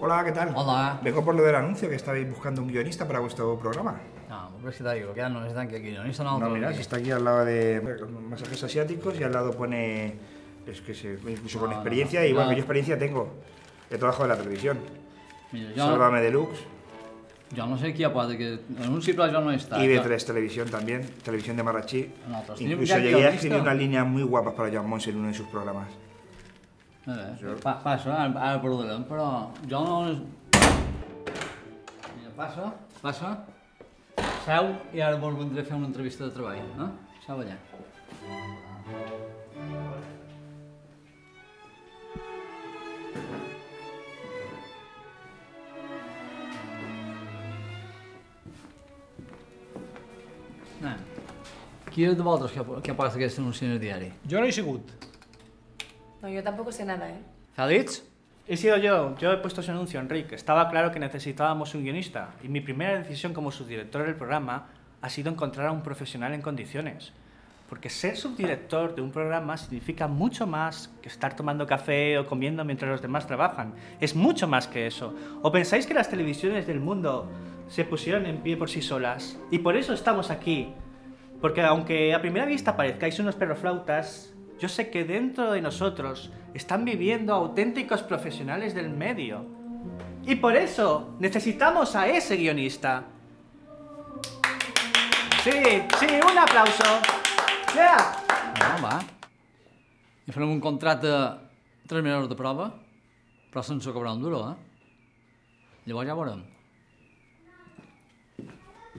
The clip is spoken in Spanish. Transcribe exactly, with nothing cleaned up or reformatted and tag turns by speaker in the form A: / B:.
A: Hola, ¿qué tal?
B: Hola.
A: Vengo por lo del anuncio, que estabais buscando un guionista para vuestro programa.
B: No, pero es que te digo, que ya no necesitan que guionista no.
A: No, mira, si está aquí al lado de masajes asiáticos y al lado pone, es que se, incluso con
B: No,
A: experiencia,
B: no, no.
A: y bueno,
B: No.
A: yo experiencia tengo. He trabajado en la televisión.
B: Mira, jo,
A: Sálvame Deluxe.
B: jo no sé qui ha posat que anunci, però jo no he estat.
A: I B tres Televisión también, televisión de Marrachí.
B: Nosaltres
A: Incluso
B: tenim
A: llegué a
B: guionista.
A: escribir unas líneas muy guapas para Joan Mons en uno de sus programas.
B: A veure, pa, passa, ara, ara parlarem, però jo no... Mira, passa, passa, seu i ara vos vindré a fer una entrevista de treball, eh? Seu allà. Anem. Qui és de vosaltres que ha, que ha posat aquest anunci en el diari?
C: Yo no he sigut.
D: No, yo tampoco sé nada, ¿eh?
B: Fèlix?
C: He sido yo, yo he puesto ese anuncio, Enrique. Estaba claro que necesitábamos un guionista y mi primera decisión como subdirector del programa ha sido encontrar a un profesional en condiciones. Porque ser subdirector de un programa significa mucho más que estar tomando café o comiendo mientras los demás trabajan. Es mucho más que eso. ¿O pensáis que las televisiones del mundo se pusieron en pie por sí solas? Y por eso estamos aquí. Porque aunque a primera vista parezcáis unos perroflautas, yo sé que dentro de nosotros están viviendo auténticos profesionales del medio. Y por eso necesitamos a ese guionista. Sí, sí, un aplauso. Yeah.
B: No, va. I farem un contracte tres mesos de prova, però sense cobrar un duro, eh? Llavors ja veurem.